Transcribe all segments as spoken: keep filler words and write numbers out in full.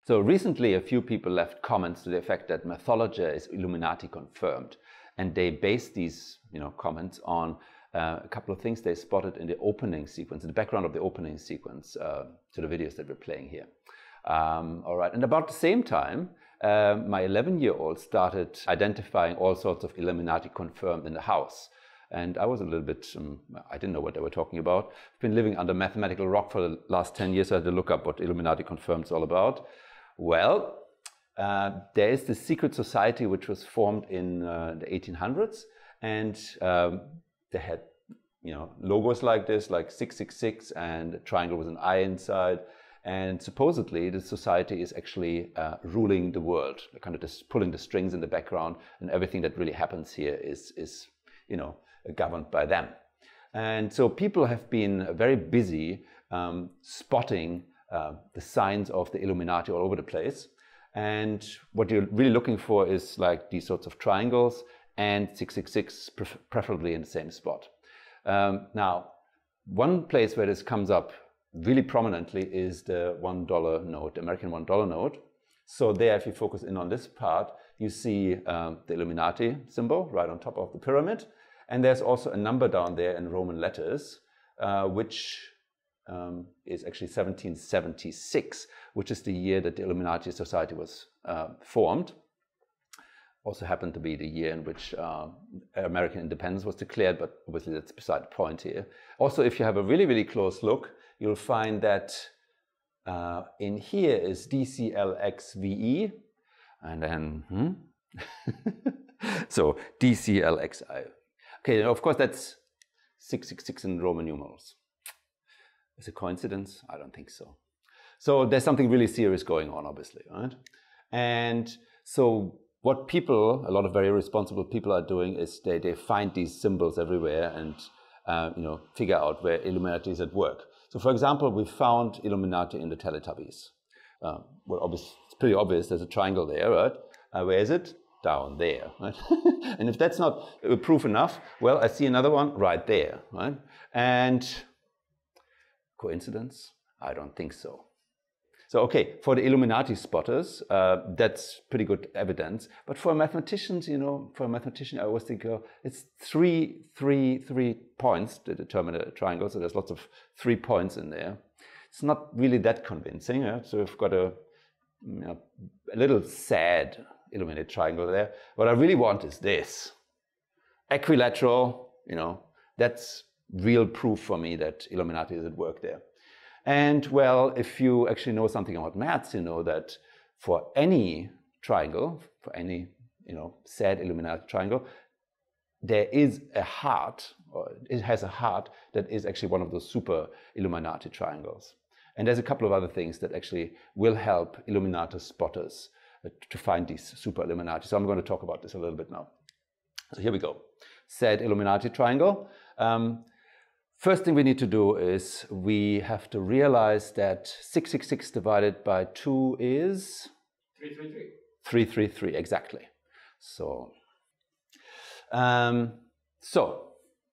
So recently a few people left comments to the effect that Mathologer is Illuminati confirmed, and they based these you know, comments on uh, a couple of things they spotted in the opening sequence, in the background of the opening sequence uh, to the videos that we're playing here. Um, all right, and about the same time, uh, my eleven-year-old started identifying all sorts of Illuminati confirmed in the house. And I was a little bit, um, I didn't know what they were talking about. I've been living under mathematical rock for the last ten years, so I had to look up what Illuminati confirmed is all about. Well, uh, there is this secret society which was formed in uh, the eighteen hundreds, and um, they had you know, logos like this, like six six six, and a triangle with an eye inside. And supposedly the society is actually uh, ruling the world, kind of just pulling the strings in the background, and everything that really happens here is, is you know, governed by them. And so people have been very busy um, spotting uh, the signs of the Illuminati all over the place. And what you're really looking for is like these sorts of triangles and six six six, pref preferably in the same spot. Um, now, one place where this comes up really prominently is the one dollar note, the American one dollar note. So there, if you focus in on this part, you see um, the Illuminati symbol right on top of the pyramid. And there's also a number down there in Roman letters, uh, which um, is actually seventeen seventy-six, which is the year that the Illuminati Society was uh, formed. Also happened to be the year in which uh, American independence was declared, but obviously that's beside the point here. Also, if you have a really, really close look, you'll find that uh, in here is D C L X V E, and then, hmm? So D C L X I. Okay, of course that's six six six in Roman numerals. Is it a coincidence? I don't think so. So there's something really serious going on, obviously, right? And so what people, a lot of very responsible people are doing is they, they find these symbols everywhere and uh, you know, figure out where Illuminati is at work. So for example, we found Illuminati in the Teletubbies. Uh, well, obviously, it's pretty obvious, there's a triangle there, right? Uh, where is it? Down there, right? And if that's not proof enough, well, I see another one right there, right? And coincidence? I don't think so. So, okay, for the Illuminati spotters, uh, that's pretty good evidence. But for mathematicians, you know, for a mathematician, I always think uh, it's three, three, three points to determine a triangle. So there's lots of three points in there. It's not really that convincing. Yeah? So we've got a, you know, a little sad Illuminati triangle there. What I really want is this. Equilateral, you know, that's real proof for me that Illuminati is at work there. And well, if you actually know something about maths, you know that for any triangle, for any, you know, sad Illuminati triangle, there is a heart, or it has a heart that is actually one of those super Illuminati triangles. And there's a couple of other things that actually will help Illuminati spotters to find these super Illuminati. So I'm going to talk about this a little bit now. So here we go. Sad Illuminati triangle. Um, First thing we need to do is we have to realize that six six six divided by two is? three three three. three three three, exactly. So, um, so,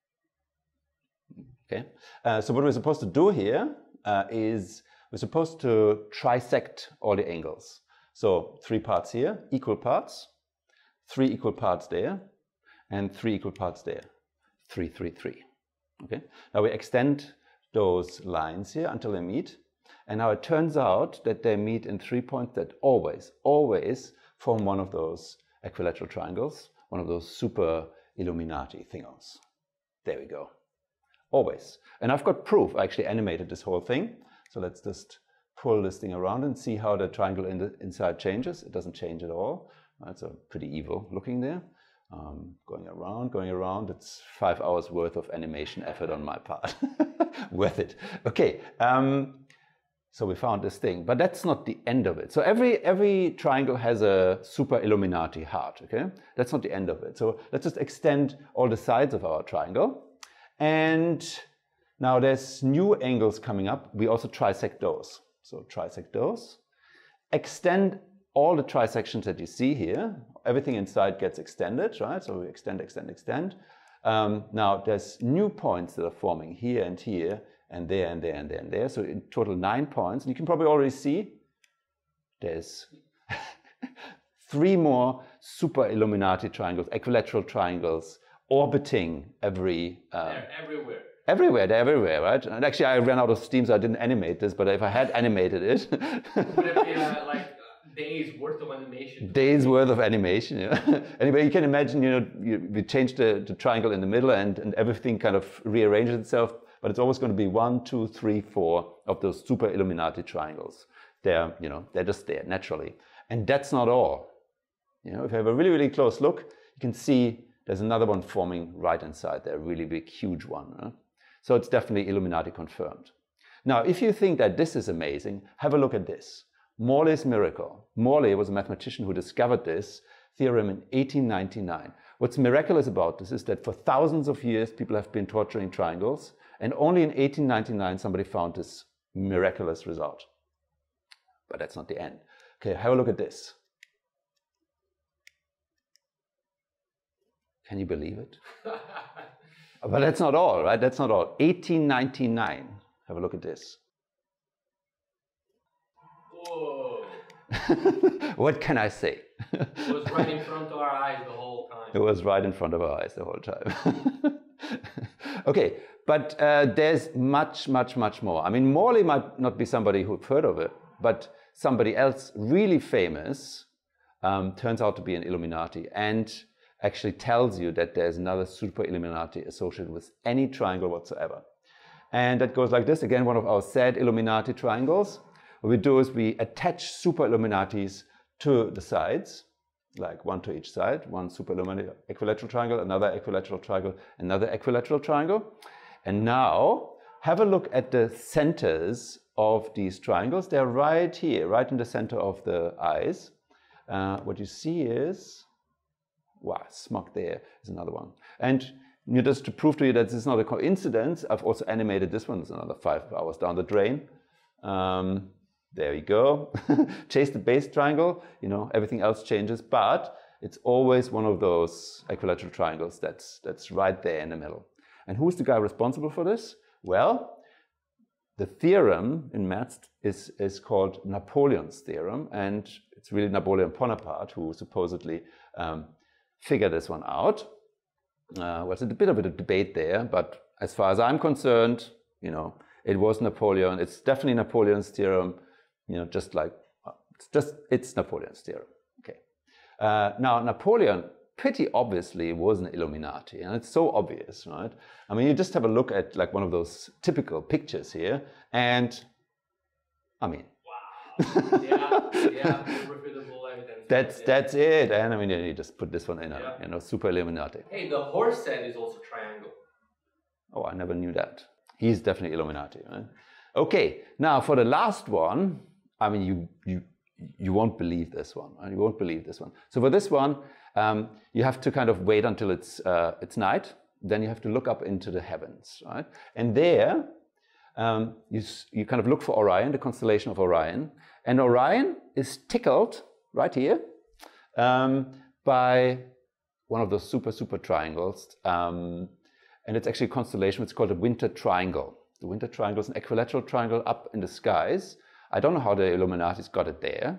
okay. Uh, so what we're supposed to do here uh, is we're supposed to trisect all the angles. So three parts here, equal parts, three equal parts there, and three equal parts there. three three three. Okay. Now we extend those lines here until they meet. And now it turns out that they meet in three points that always, always form one of those equilateral triangles, one of those super Illuminati thingos. There we go. Always. And I've got proof. I actually animated this whole thing. So let's just pull this thing around and see how the triangle in the inside changes. It doesn't change at all. It's a pretty evil looking there. Um, going around, going around, it's five hours worth of animation effort on my part. Worth it. Okay, um, so we found this thing, but that's not the end of it. So every, every triangle has a super Illuminati heart, okay? That's not the end of it. So let's just extend all the sides of our triangle. And now there's new angles coming up. We also trisect those. So trisect those. Extend all the trisections that you see here. Everything inside gets extended, right? So we extend, extend, extend. Um, now there's new points that are forming here and here and there and there and there and there. So in total nine points. And you can probably already see there's three more super Illuminati triangles, equilateral triangles, orbiting every... Um, They're everywhere. Everywhere, they're everywhere, right? And actually I ran out of steam, so I didn't animate this, but if I had animated it... Would it be uh, like days worth of animation? Days worth of animation, yeah. Anyway, you can imagine, you know, you, we change the, the triangle in the middle and, and everything kind of rearranges itself, but it's always going to be one, two, three, four of those super Illuminati triangles. They're, you know, they're just there naturally. And that's not all. You know, if you have a really, really close look, you can see there's another one forming right inside there, a really big, huge one. Right? So it's definitely Illuminati confirmed. Now, if you think that this is amazing, have a look at this. Morley's miracle. Morley was a mathematician who discovered this theorem in eighteen ninety-nine. What's miraculous about this is that for thousands of years people have been torturing triangles, and only in eighteen ninety-nine somebody found this miraculous result. But that's not the end. Okay, have a look at this. Can you believe it? But that's not all, right? That's not all. eighteen ninety-nine. Have a look at this. Whoa. What can I say? It was right in front of our eyes the whole time. It was right in front of our eyes the whole time. Okay, but uh, there's much, much, much more. I mean, Morley might not be somebody who've heard of it, but somebody else really famous um, turns out to be an Illuminati and actually tells you that there's another super Illuminati associated with any triangle whatsoever. And that goes like this. Again, one of our sad Illuminati triangles. What we do is we attach super Illuminatis to the sides, like one to each side, one super Illuminati equilateral triangle, another equilateral triangle, another equilateral triangle. And now have a look at the centers of these triangles. They're right here, right in the center of the eyes. Uh, what you see is, wow, smog there is another one. And you know, just to prove to you that this is not a coincidence, I've also animated this one. It's another five hours down the drain. Um, there you go. Chase the base triangle, you know, everything else changes, but it's always one of those equilateral triangles that's, that's right there in the middle. And who's the guy responsible for this? Well, the theorem in maths is, is called Napoleon's theorem, and it's really Napoleon Bonaparte who supposedly um, figured this one out. Uh, well, it's a bit of a debate there, but as far as I'm concerned, you know, it was Napoleon. It's definitely Napoleon's theorem, you know, just like, it's just, it's Napoleon's theorem. Okay. Uh, now, Napoleon pretty obviously was an Illuminati, and it's so obvious, right? I mean, you just have a look at like one of those typical pictures here, and I mean, wow. Yeah, yeah, irrefutable evidence. That's yeah. that's it, and I mean, you just put this one in, yeah. a, you know, super Illuminati. Hey, the horse head is also triangle. Oh, I never knew that. He's definitely Illuminati, right? Okay, now for the last one, I mean, you you you won't believe this one, right? You won't believe this one. So for this one, um, you have to kind of wait until it's uh, it's night. Then you have to look up into the heavens, right? And there, um, you you kind of look for Orion, the constellation of Orion, and Orion is tickled right here um, by one of those super super triangles, um, and it's actually a constellation. It's called a Winter Triangle. The Winter Triangle is an equilateral triangle up in the skies. I don't know how the Illuminati's got it there.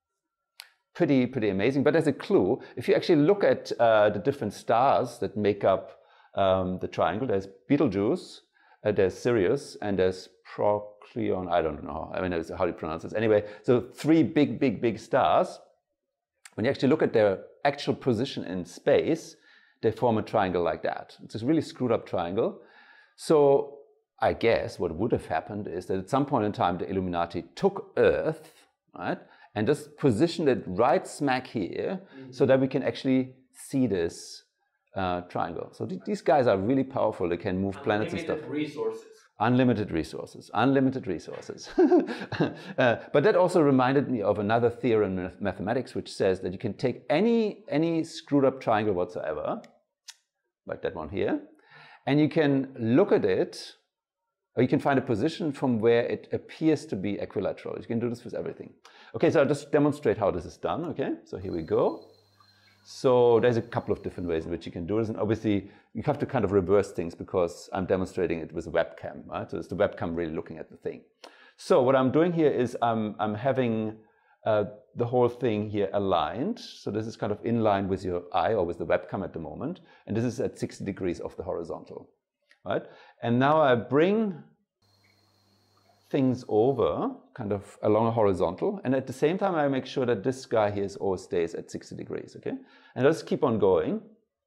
Pretty, pretty amazing, but there's a clue. If you actually look at uh, the different stars that make up um, the triangle, there's Betelgeuse, uh, there's Sirius, and there's Procyon. I don't know. I mean, how do you pronounce this? Anyway, so three big, big, big stars. When you actually look at their actual position in space, they form a triangle like that. It's a really screwed up triangle. So I guess what would have happened is that at some point in time, the Illuminati took Earth, right, and just positioned it right smack here, mm-hmm. so that we can actually see this uh, triangle. So th these guys are really powerful. They can move planets and stuff. Unlimited resources. Unlimited resources. Unlimited resources. uh, but that also reminded me of another theorem in mathematics, which says that you can take any, any screwed up triangle whatsoever, like that one here, and you can look at it, or you can find a position from where it appears to be equilateral. You can do this with everything. Okay, so I'll just demonstrate how this is done, okay? So here we go. So there's a couple of different ways in which you can do this, and obviously you have to kind of reverse things because I'm demonstrating it with a webcam, right? So it's the webcam really looking at the thing. So what I'm doing here is I'm, I'm having uh, the whole thing here aligned. So this is kind of in line with your eye or with the webcam at the moment. And this is at sixty degrees of the horizontal, right? And now I bring things over kind of along a horizontal. And at the same time, I make sure that this guy here is always stays at sixty degrees, okay? And let's keep on going.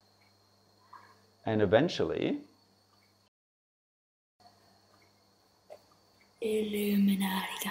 And eventually, Illuminati got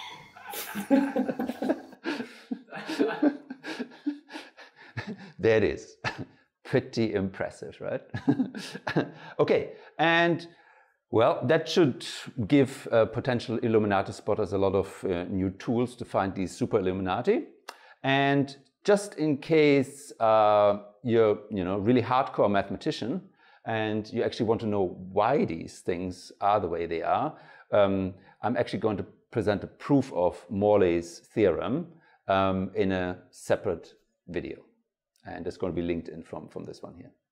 there it is. Pretty impressive, right? Okay, and well, that should give uh, potential Illuminati spotters a lot of uh, new tools to find these super Illuminati. And just in case uh, you're, you know, really hardcore mathematician and you actually want to know why these things are the way they are, um, I'm actually going to present a proof of Morley's theorem um, in a separate video. And it's going to be linked in from, from this one here.